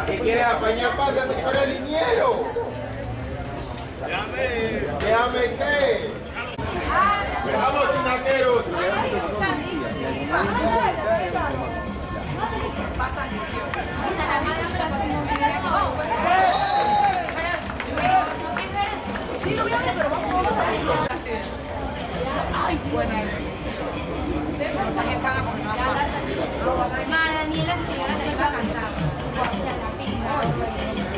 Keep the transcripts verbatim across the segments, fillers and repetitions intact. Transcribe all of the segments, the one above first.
¿Qué quieres apañar? Pásate para el liniero. Déjame. Déjame qué. Vamos, chinaqueros. Ay, buena definición. Esta gente paga por no hablar. Ma, Daniela, esa señora te iba a cantar. Ya la pinta.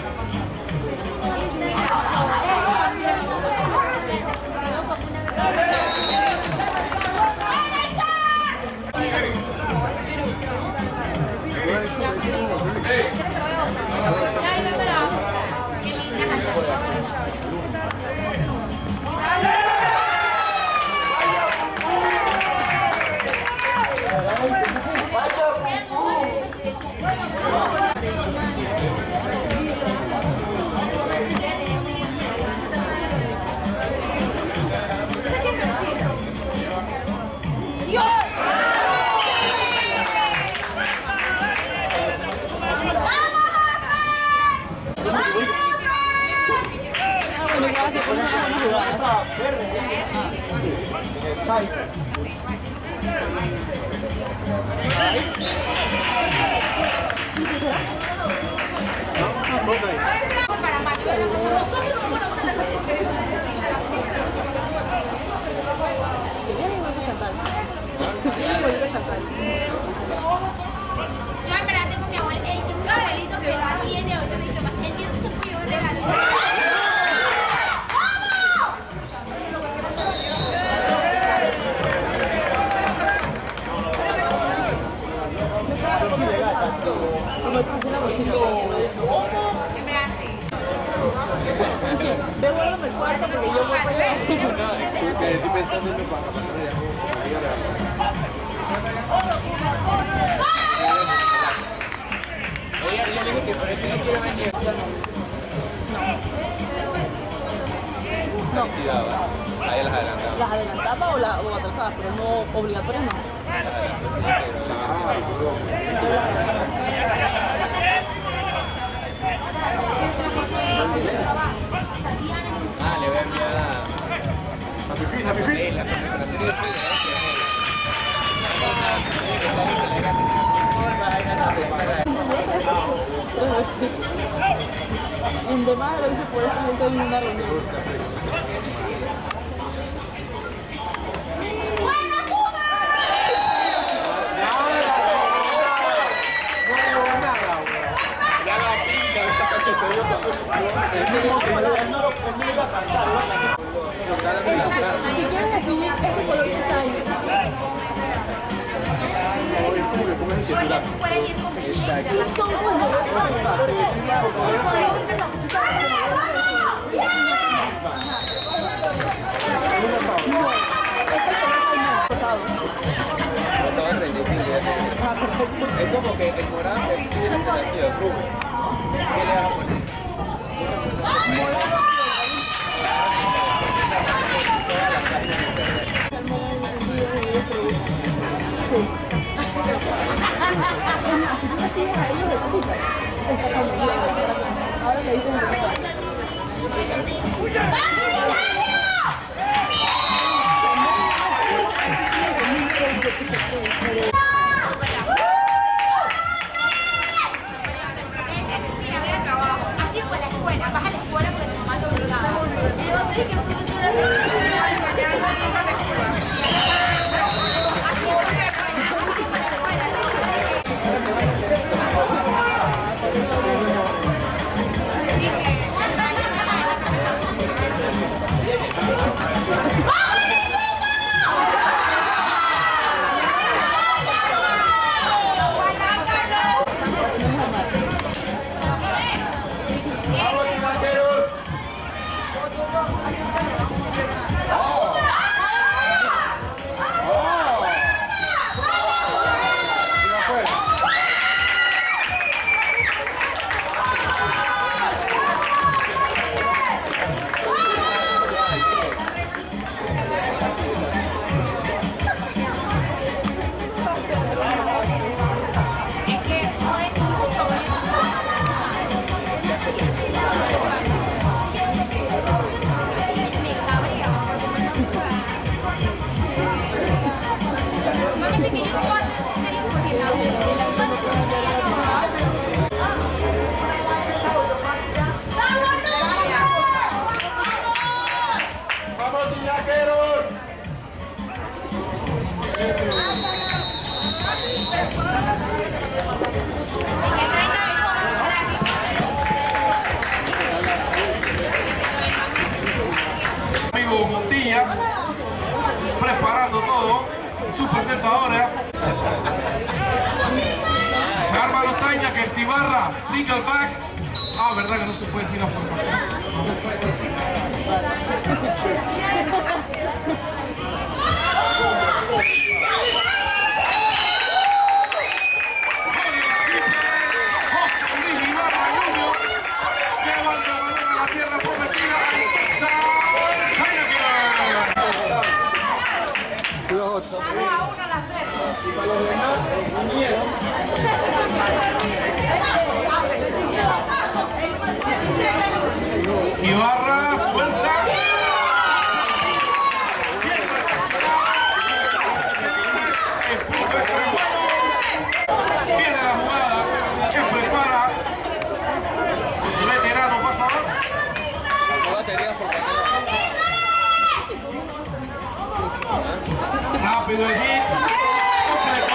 Yo en verdad tengo mi abuelo, él tiene un abuelito que lo atiende, ahorita me dice, él tiene un pollo regalo. Siempre así. Devuélveme el cuarto porque yo voy para allá. Estoy pensando en mi papá. Ella le dijo que por eso no quiere venir. No. Ahí las adelantaba. Las adelantaba o las o atrasaba, pero no obligatorias no. Ah, le voy a enviar a... Happy feet, happy feet. La preparación de En demás lo hice por esta gente en una reunión. Ya la pinta, esta cancha se dio Si quieres definir ese color que está ahí. Tú puedes ir como siempre. Son buenos. Es como que el morado tiene este vestido rojo. ¿Qué le vas a poner? Ahora le dicen Mira, voy a trabajo. Así fue la escuela. Vas a la escuela porque tu mamá te obligaba. Y luego te dije que profesora te siento y mañana no te Así fue la escuela. Así fue la escuela. dice que yo no puedo hacer tres series porque me aburro. Entonces, sería que ¡Vamos, tiñaqueros! Amigo Montilla, preparando todo, sus presentadoras. Se arma Lotaña, que si barra, single back. Ah, verdad que no se puede decir la formación. Ibarra suelta. Viene la jugada que prepara el veterano pasador. Rápido el hit. Completo.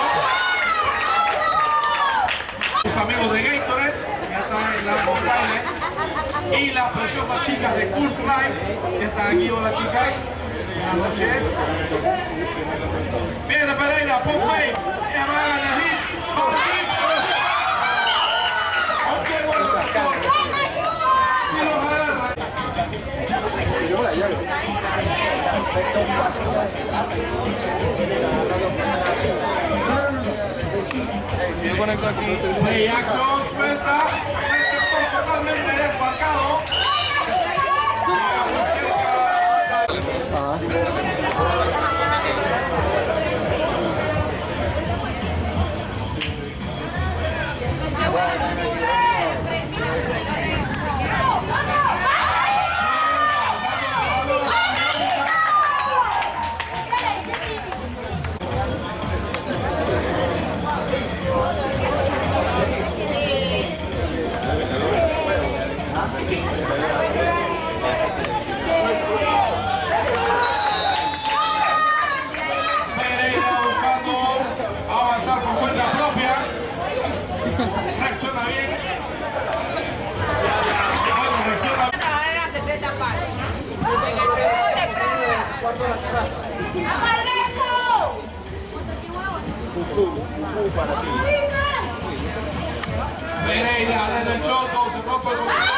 Los amigos de Gatorade ya están en la Silent. Y las preciosas chicas de Curse Ride están aquí. Hola chicas, buenas noches. Viene Pereira, Pop Fake, ella va a ganar el hit. Ok, bueno, sector. Si los agarra. Yo conecto aquí. Play action, suelta. Receptor totalmente desmarcado. Llega muy cerca. Pereira buscando avanzar por cuenta propia. Reacciona bien. Bueno, reacciona bien. Era sesenta palos. En el segundo temprano. Pereira desde el choto, se rompe el boxeo.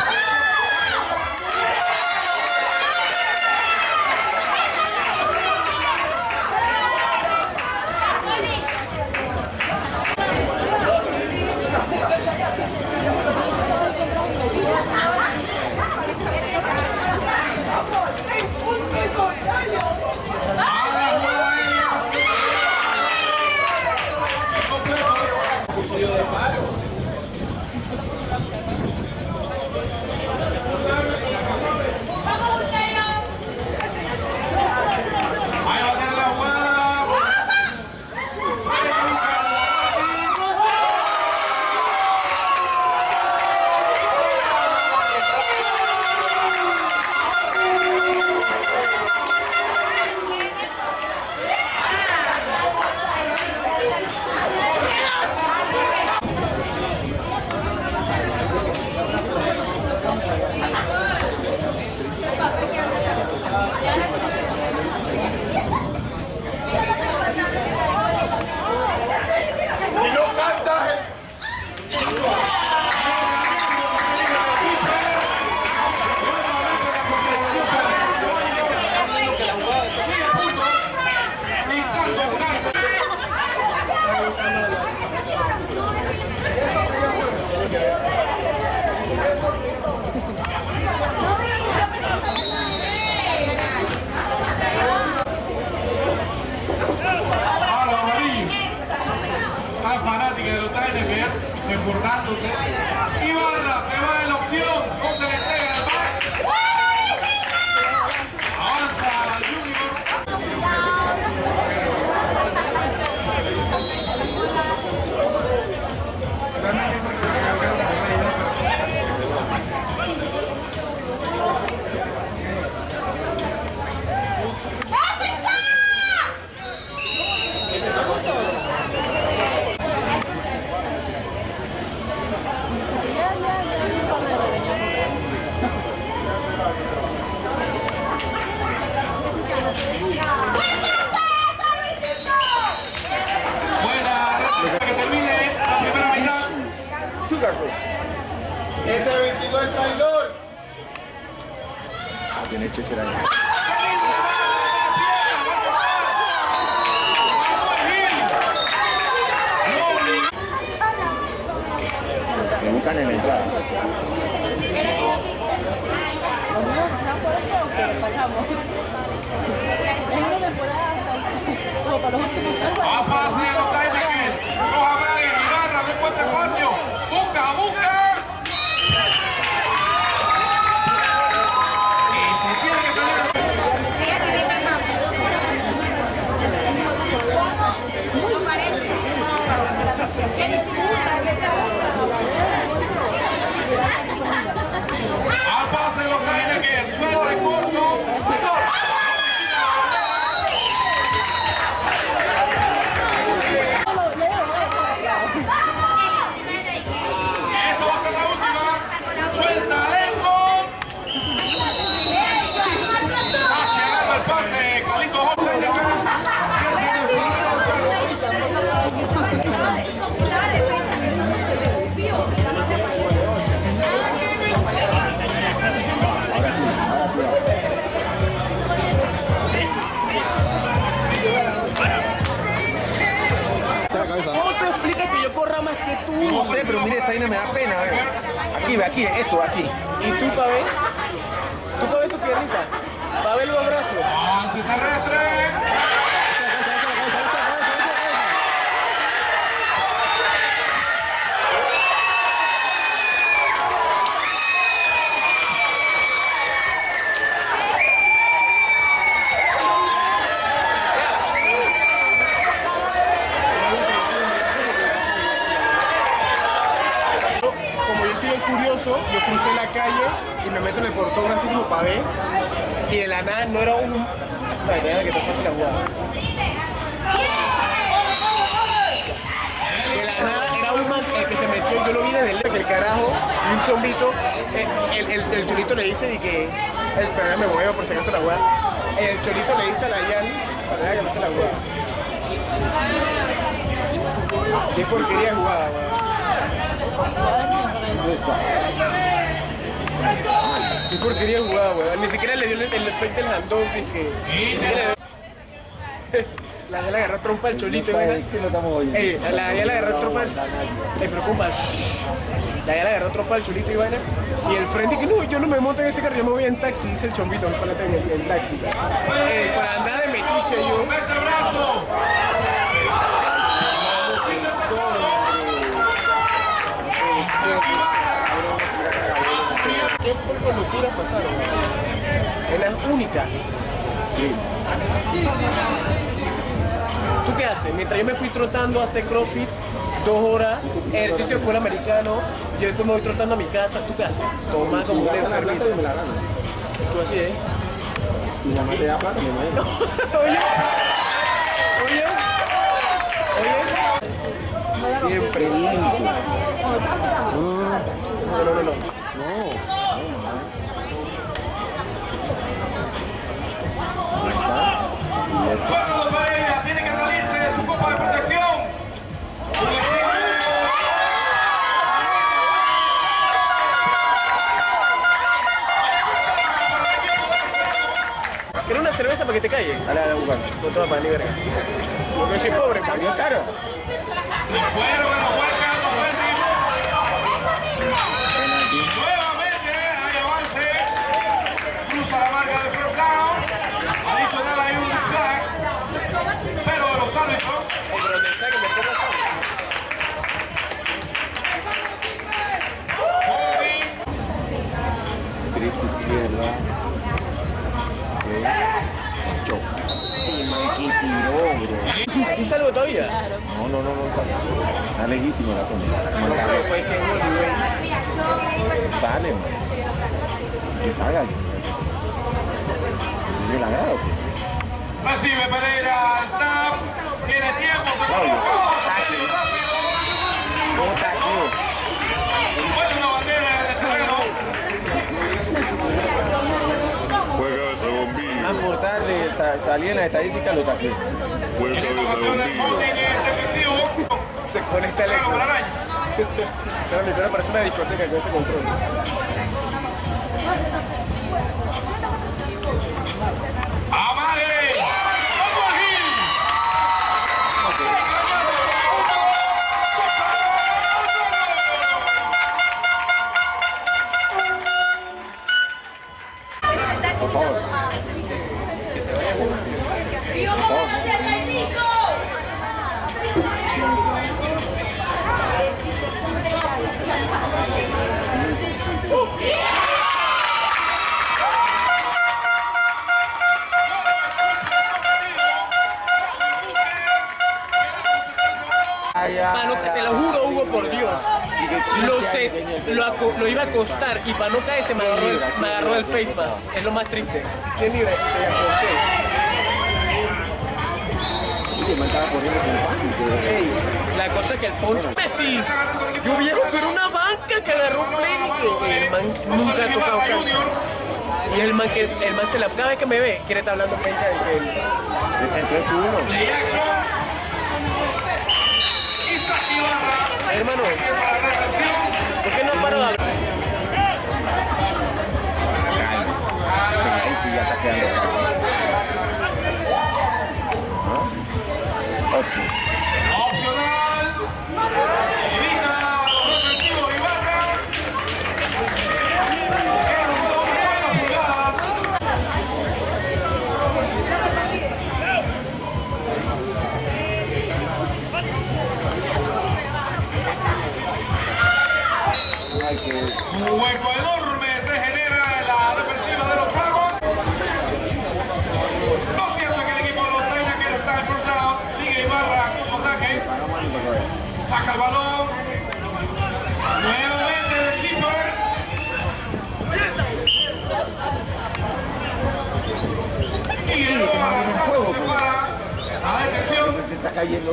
Fanática de los Tigers, reportándose. Ibarra se va de la opción, no se le entrega el back. Avanza Junior. Sugar Rush. Ese veintidós es traidor. Ah, tiene chechera ahí. Me buscan en la entrada. Va a pasar los Tiger. Los amagues, agarra, no encuentra espacio. Busca, busca. Y se tiene que salir. Ella también deja. No parece. Ya ni siquiera la verdad. A pase los Tiger. Suelta el corto. Esto va a ser la última. Suelta eso. Hacia agarra el pase. Carlito Jorge. ¿Cómo te explicas que yo corra más que tú? No sé, pero mire, esa vaina me da pena. Ve. Aquí, ve, aquí, esto, aquí. ¿Y tú, pa' ver? ¿Tú pa' ver tu piernita? ¿Pa' ver los brazos? Pase terrestre. Como yo soy bien curioso, yo crucé la calle y me meto en el portón así como pa' ver. Y de la nada no era un... Vale, déjame que te pase la jugada. De la nada era un man el que se metió, yo lo vi desde el, el carajo, y un chombito. El, el, el cholito le dice y que... El, perdón, me muevo por si acaso la jugada. El cholito le dice a la Yanni para que me hace la jugada. Qué porquería de jugada, weón. Qué porquería jugada, weón. Ni siquiera le dio el, el efecto del handoff, es que... Ni siquiera le dio... La ya le agarró trompa al cholito, ¿verdad? ¿Qué no estamos oyendo? Ey, la ya le agarró trompa al... Ey, pero compa, shh. La ya le agarró trompa al cholito y vaina. Y el frente que no, yo no me monto en ese carro, yo me voy en taxi, dice el chombito, para en, en taxi. Ey, por andar de metiche yo... ¡Mete brazo! ¿Qué poco locuras pasaron? En las únicas. ¿Tú qué haces? Mientras yo me fui trotando a hacer CrossFit, dos horas, ejercicio de fuera americano, yo después me voy trotando a mi casa, ¿tú qué haces? Tomás como un enfermito. Tú así, ¿eh? Si mamá te da plata, me imagino. Oye, oye, oye. Siempre limpio. No, no, no, no. Carlos Pereira tiene que salirse de su copa de protección. ¿Quieres una cerveza para que te calle? Dale, dale, buscar. No toma para ni verga. Porque soy pobre, pa. ¿Bien caro? Se fueron en los jueces dos veces. Nuevamente hay avance. Cruza la marca de first down. Adicional hay un flag. Pero de los árbitros. Pero donde sea que me ponga Triste izquierda. ¿Qué tiró, bro? ¿Aquí salgo todavía? No, no, no, no sale. Está lejísimo la toma. Puede ser gol, güey. Sale, man. Que salga. ¿Tiene la grado? Recibe Pereira. Snap. Tiene tiempo. Se coloca. Pasa medio rápido. ¿Cómo está aquí? Vuelve una bandera en el terreno. Aportarle, sa salía en la estadística, lo taqué. En esta ocasión el holding es defensivo. Se conecta el Juego eco. para Araña. Pero mi perro parece una discoteca con ese control. ¡Amague! ¡Vamos, Gil! Por favor. Mano, que te lo juro, Hugo, por Dios. Lo, sé, lo, aco- lo iba a acostar y para no caerse me agarró el, me agarró el face mask. Es lo más triste. cien libras y te acosté. Ey, la cosa es que el ponte Messi. Yo viejo, pero una banca que agarró un play y que el man nunca ha tocado cancha. Y el man, que, el man se la, cada vez que me ve, quiere estar hablando penca de que él. Play action. Isaac Ibarra. Hermano, Para recepción. ¿por qué no paro de hablar? Opcional. Evita los defensivos Ibarra. Que nos da unas cuantas pulgadas. Un hueco enorme se genera en la defensiva de los Dragons. Lo cierto es que el equipo de los Tigers está en first down. Sigue Ibarra con su ataque. Saca el balón. Nuevamente el keeper. Y el balón avanzando se para. La detención. Se está cayendo.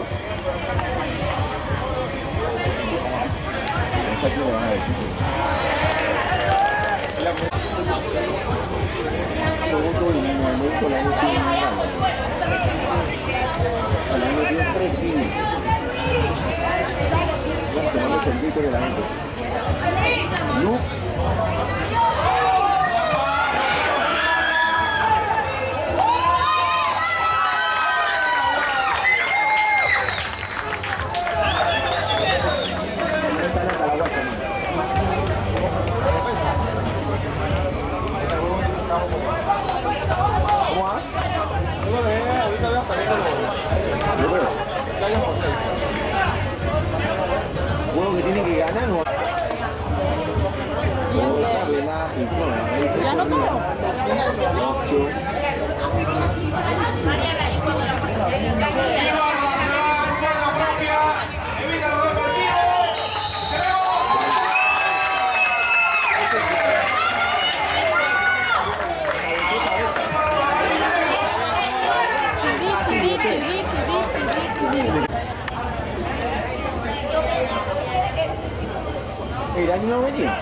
Juego que tiene que ganar, ¿no? Ya no como. Ibarra se va por la propia. Evita los defensivos. Se ve El año no venía.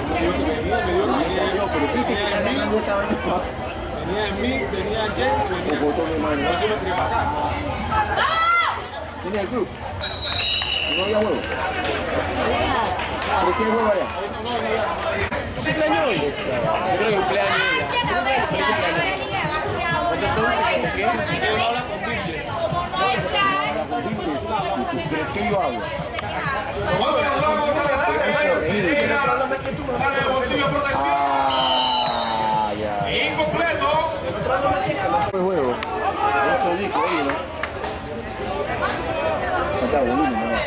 Pero viste que el año no estaba en el mapa. Venía en mí, venía en Jen, O botón de mano. no se me quería pasar. Tenía el club. No había huevo. Pero sí hay huevo allá. ¿Cumpleaños hoy? Yo creo que cumpleaños hoy. ¿Cuántos son? ¿Cinco qué? Él habla con Pinche. ¿Crees que yo hablo? Vuelve los Dragons al ataque. Sale el bolsillo de protección. Ah, ya. Incompleto. El juego. Eso dijo ahí, ¿no? Está volumen, ¿no?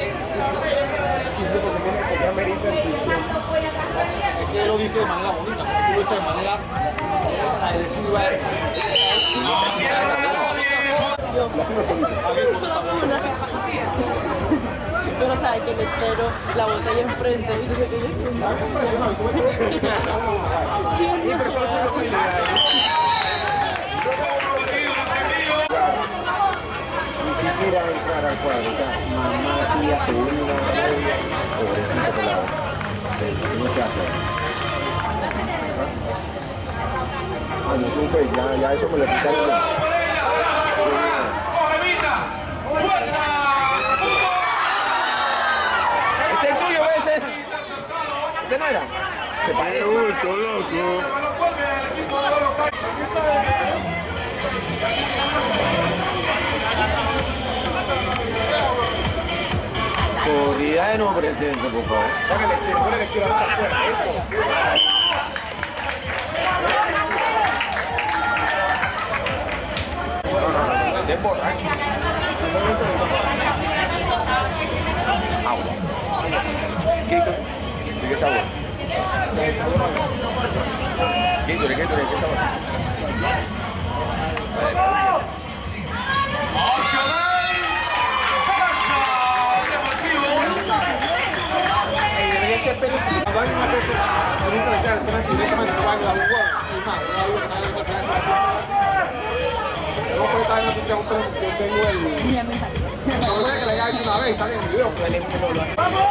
Es que él lo dice de manera bonita, tú lo dices de manera agresiva. No tierra de nadie. Pero sabes que el letrero, la botella enfrente, y dice que yo Comprometido, los amigos. Ni siquiera entrar al cuadro. O sea, mamá, tía, sobrina, novia, pobrecito pelado. Así no se hace. Bueno, es un fake, ya, ya eso me lo quitaron. Soldado Pereira. Corre, Vita. Suelta. Fútbol. ¡Es el tuyo, era? Se parece. Bulto, loco. Corrida de nuevo por el centro, por favor. Póngale, póngale que va para afuera, eso. No, no, no, no, de borra. Agua. ¿Qué? ¿De qué sabor? ¿Qué? ¿De qué? ¿De qué sabor? Opcional. Salsa. Defensivo. Debería ser película. Van a hacer eso. Ahorita le quedan atrás directamente no van a la jugada. Y más, no hay no puede estar en la situación porque yo tengo el... No puede que le haya hecho una vez, está en el video. ¡Vamos!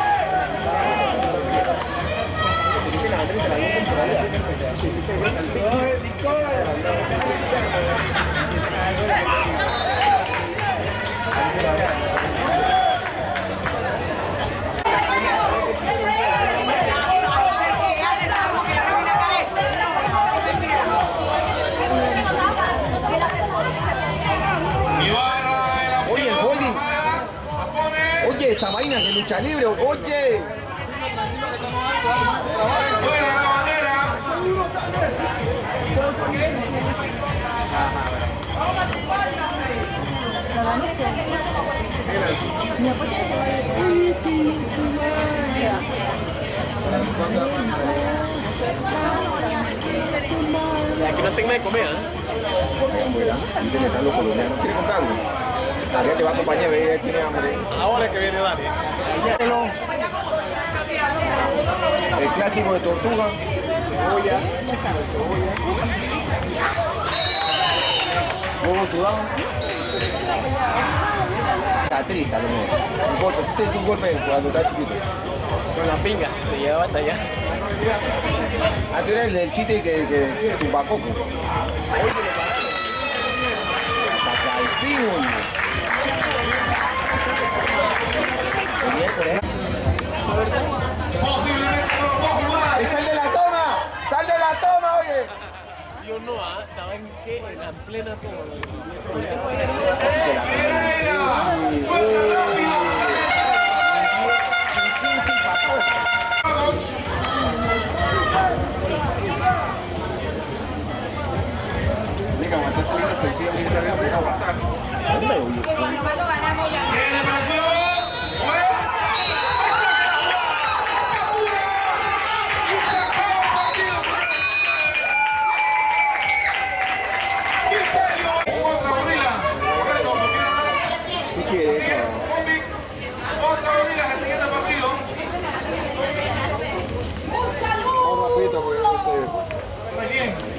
Oye, el boli. Oye, esa vaina de lucha libre, oye. Fuera la bandera. Aquí no hacen nada de comer, ¿eh? Dicen que están los colombianos. ¿Quiere comprarlo? María te va a acompañar, ve, tiene hambre. Ahora que viene Dani. El clásico de tortuga. Cebolla. Huevo sudado. Catriz, a lo mejor. Un golpe, usted dio un golpe cuando estaba chiquito. Con la pinga, te llevaba hasta allá. Ah, tú eres el del chiste que, que tu pacoco. Hasta el fin, oye. Posiblemente no lo puedo jugar. ¡Y sal de la toma! ¡Sal de la toma, oye! Yo no, ¿ah? Estaba en qué? En la plena toma. Pereira. Suelta rápido. Venga, aguanta salida ofensiva militar, venga, aguantar. Cuando ganamos ya. Tiene presión. Suelta. Y se acaba el partido. Misterio contra Gorilas. Correcto, ¿Qué quieres? así es, Bombix contra Gorilas el siguiente partido. Vamos rapidito, porque este... ¿Para quién?